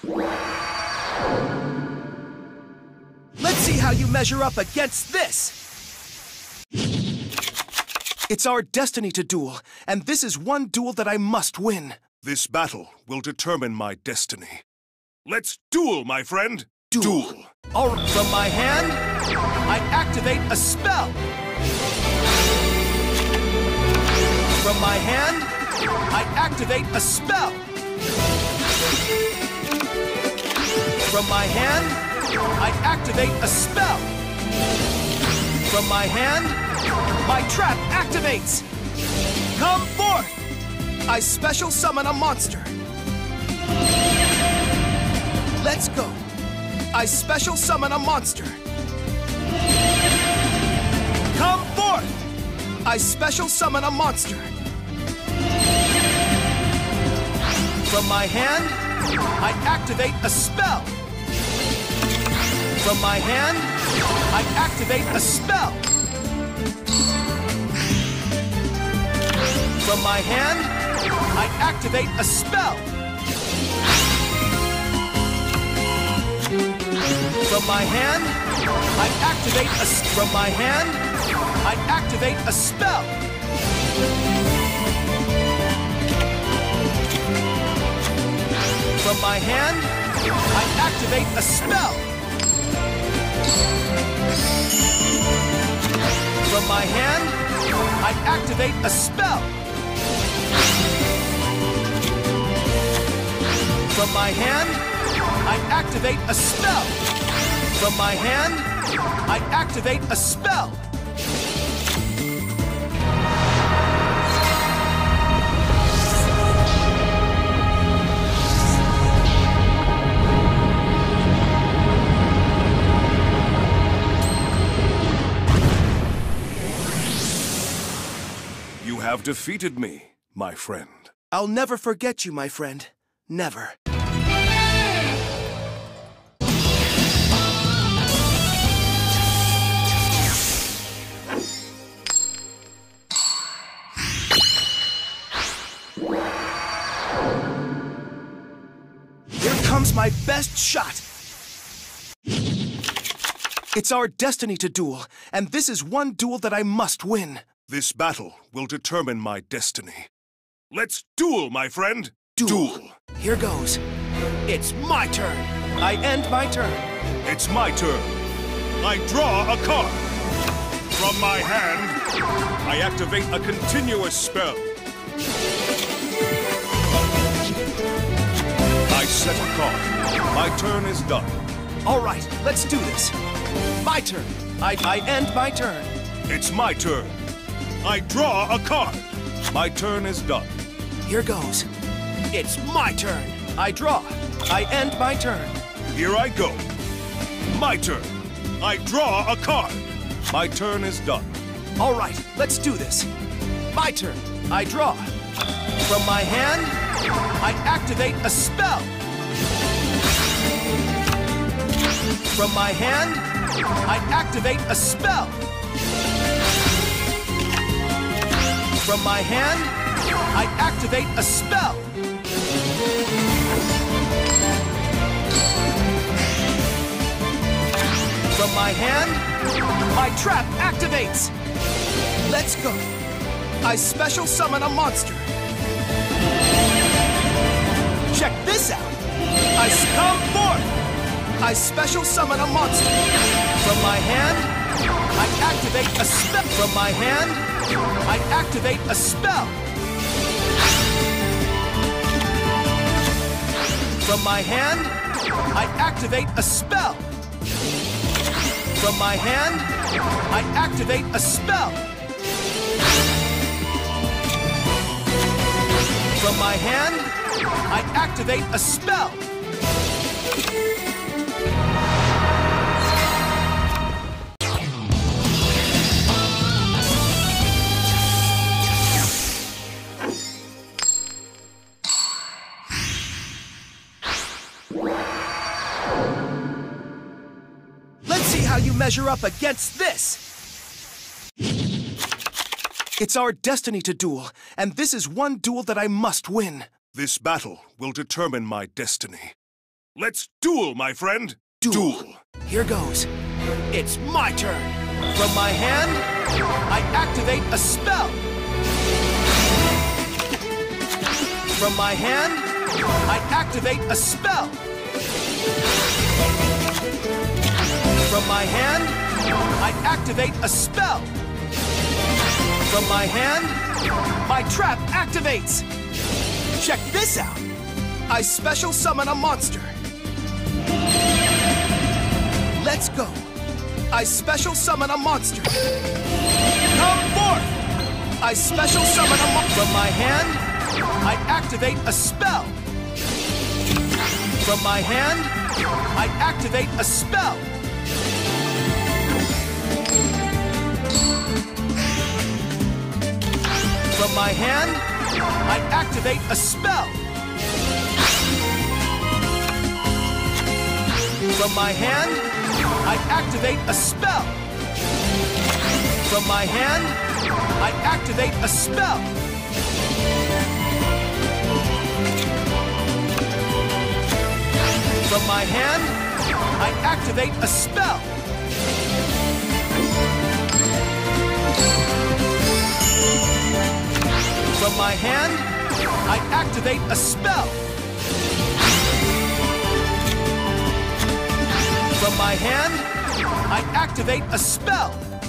Let's see how you measure up against this! It's our destiny to duel, and this is one duel that I must win. This battle will determine my destiny. Let's duel, my friend! Duel! All right, from my hand, I activate a spell. From my hand, I activate a spell. From my hand, I activate a spell. From my hand, my trap activates. Come forth! I special summon a monster. Let's go. I special summon a monster. Come forth! I special summon a monster. From my hand, I activate a spell. From my hand, I activate a spell. From my hand, I activate a spell. From my hand, I activate a from my hand, I activate a spell. From my hand, I activate a spell. From my hand, I activate a spell. From my hand, I activate a spell. From my hand, I activate a spell. You have defeated me, my friend. I'll never forget you, my friend. Never. Here comes my best shot. It's our destiny to duel, and this is one duel that I must win. This battle will determine my destiny. Let's duel, my friend! Duel. Here goes. It's my turn. I end my turn. It's my turn. I draw a card. From my hand, I activate a continuous spell. I set a card. My turn is done. All right, let's do this. My turn. I end my turn. It's my turn. I draw a card. My turn is done. Here goes. It's my turn. I draw. I end my turn. Here I go. My turn. I draw a card. My turn is done. All right, let's do this. My turn. I draw. From my hand, I activate a spell. From my hand, I activate a spell. From my hand, I activate a spell. From my hand, my trap activates. Let's go. I special summon a monster. Check this out. I come forth. I special summon a monster. From my hand, I activate a spell. From my hand, I activate a spell. From my hand, I activate a spell. From my hand, I activate a spell. From my hand, I activate a spell. How you measure up against this. It's our destiny to duel, and this is one duel that I must win. This battle will determine my destiny. Let's duel, my friend. Duel. Here goes. It's my turn. From my hand, I activate a spell. From my hand, I activate a spell. From my hand, I activate a spell. From my hand, my trap activates. Check this out. I special summon a monster. Let's go. I special summon a monster. Come forth! I special summon a monster. From my hand, I activate a spell. From my hand, I activate a spell. From my hand, I activate a spell. From my hand, I activate a spell. From my hand, I activate a spell. From my hand, I activate a spell. From my hand, I activate a spell. From my hand, I activate a spell.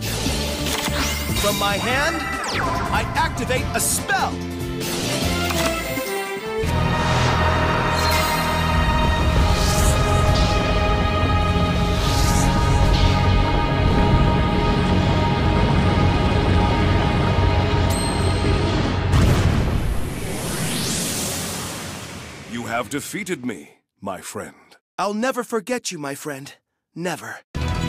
From my hand, I activate a spell. You have defeated me, my friend. I'll never forget you, my friend. Never.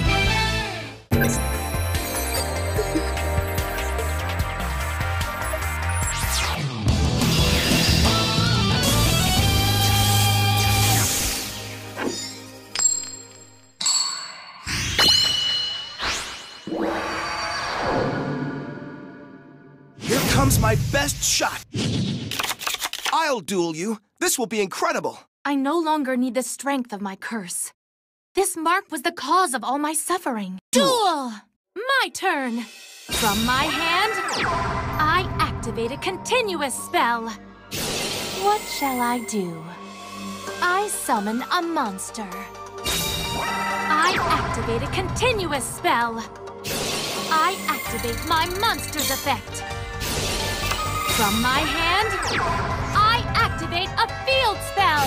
Here comes my best shot. I'll duel you. This will be incredible. I no longer need the strength of my curse. This mark was the cause of all my suffering. Duel! My turn! From my hand, I activate a continuous spell. What shall I do? I summon a monster. I activate a continuous spell. I activate my monster's effect. From my hand, I activate a field spell.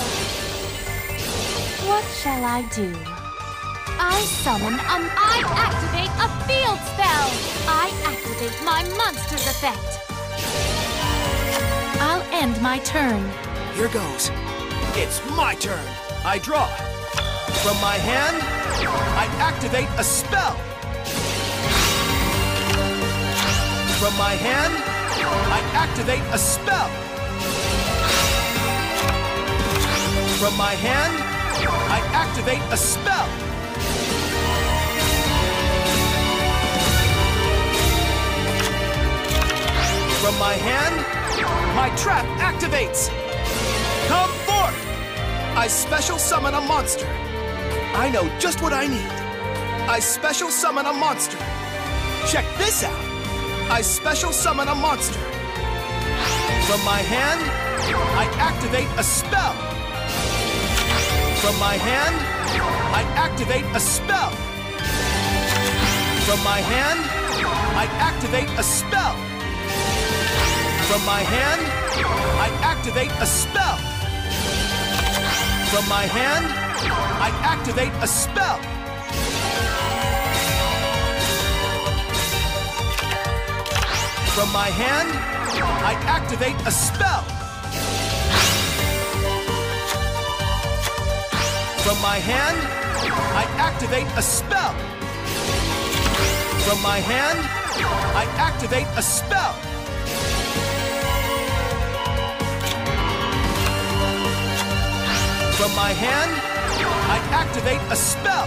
What shall I do? I activate a field spell. I activate my monster's effect. I'll end my turn. Here goes. It's my turn. I draw. From my hand, I activate a spell. From my hand, I activate a spell. From my hand, I activate a spell. From my hand, my trap activates. Come forth! I special summon a monster. I know just what I need. I special summon a monster. Check this out. I special summon a monster. From my hand, I activate a spell. From my hand, I activate a spell. From my hand, I activate a spell. From my hand, I activate a spell. From my hand, I activate a spell. From my hand, I activate a spell. From my hand, I activate a spell. From my hand, I activate a spell. From my hand, I activate a spell.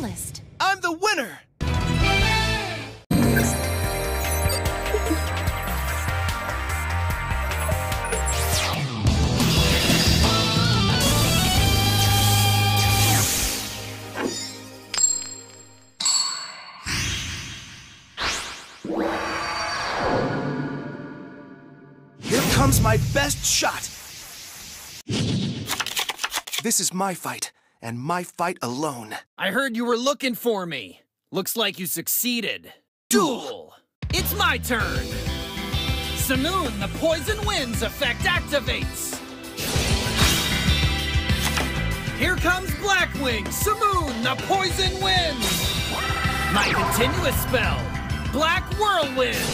duelist. I'm the winner! Here comes my best shot! This is my fight, and my fight alone. I heard you were looking for me. Looks like you succeeded. Duel! It's my turn! Simoon, the Poison Winds effect activates! Here comes Blackwing, Simoon, the Poison Wind! My continuous spell, Black Whirlwind!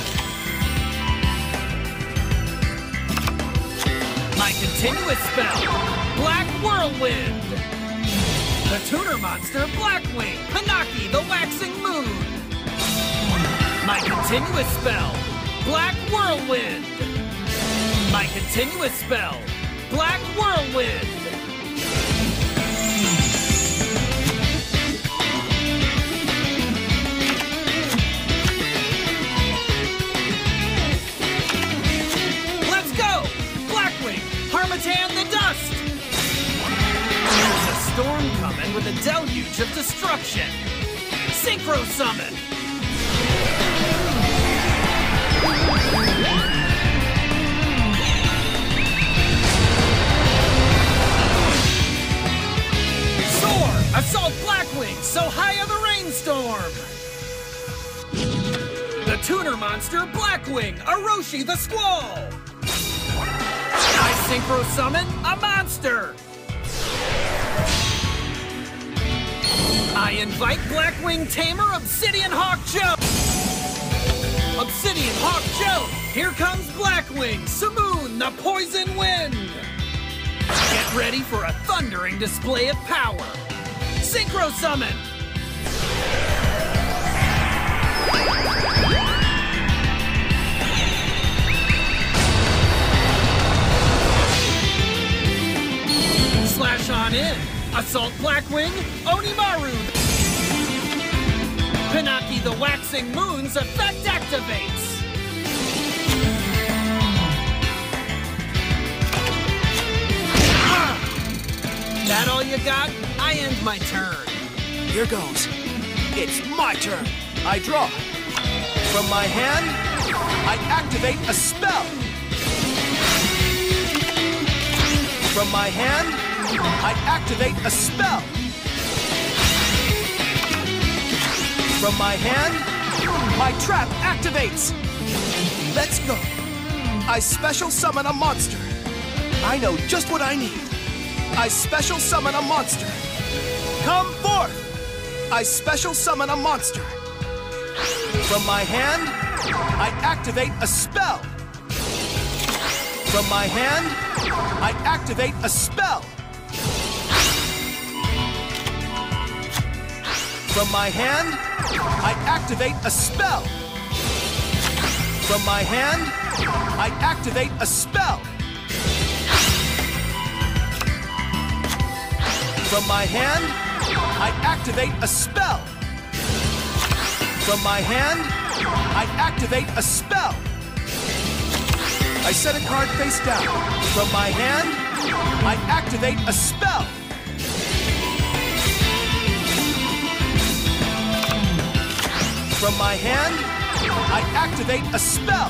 My continuous spell, Black Whirlwind! The tuner monster, Blackwing, Hanaki, the Waxing Moon! My continuous spell, Black Whirlwind! My continuous spell, Black Whirlwind! Let's go! Blackwing, Harmattan the Dust! There's a storm coming with a deluge of destruction! Synchro Summon! Soar! Assault Blackwing, so high of the rainstorm! The tuner monster, Blackwing, Aroshi the Squall! I synchro summon a monster! I invite Blackwing Tamer Obsidian Hawk Joe! Obsidian Hawk Joe! Here comes Blackwing, Simoon, the Poison Wind! Get ready for a thundering display of power! Synchro Summon! Slash on in! Assault Blackwing, Onimaru! Pinaki the Waxing Moon's effect activates! That all you got? I end my turn. Here goes. It's my turn. I draw. From my hand, I activate a spell. From my hand, I activate a spell. From my hand, my trap activates. Let's go. I special summon a monster. I know just what I need. I special summon a monster. Come forth! I special summon a monster. From my hand, I activate a spell. From my hand, I activate a spell. From my hand, I activate a spell. From my hand, I activate a spell. From my hand, I activate a spell. From my hand, I activate a spell. I set a card face down. From my hand, I activate a spell. From my hand, I activate a spell.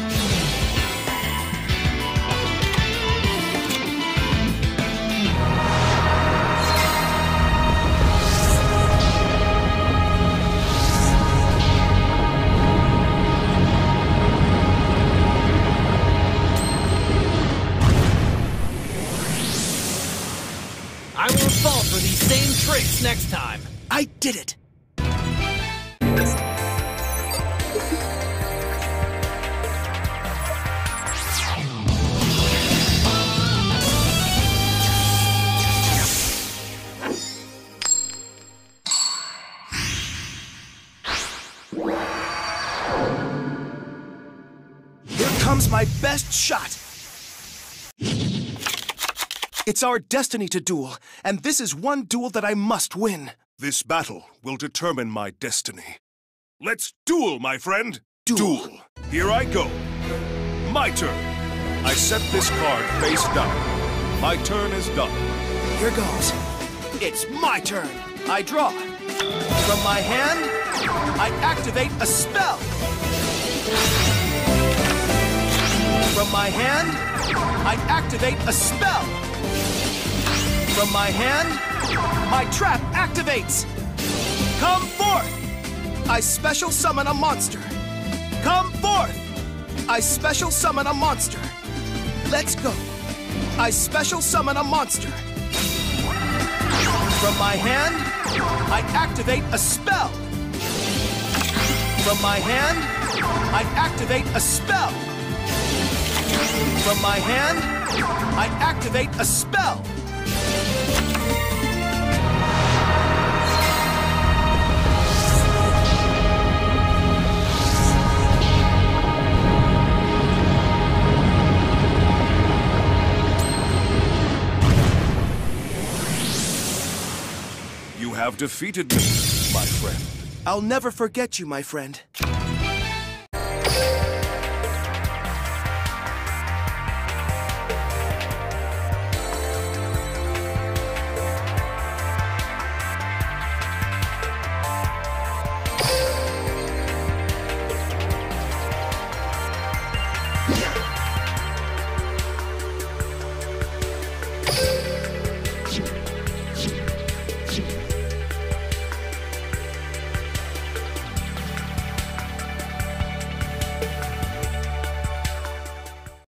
I won't fall for these same tricks next time. I did it! Here comes my best shot! It's our destiny to duel, and this is one duel that I must win. This battle will determine my destiny. Let's duel, my friend! Duel! Here I go! My turn! I set this card face down. My turn is done. Here goes. It's my turn. I draw. From my hand, I activate a spell. From my hand, I activate a spell. From my hand, my trap activates. Come forth! I special summon a monster. Come forth! I special summon a monster. Let's go. I special summon a monster. From my hand, I activate a spell. From my hand, I activate a spell. From my hand, I activate a spell. You have defeated me, my friend. I'll never forget you, my friend.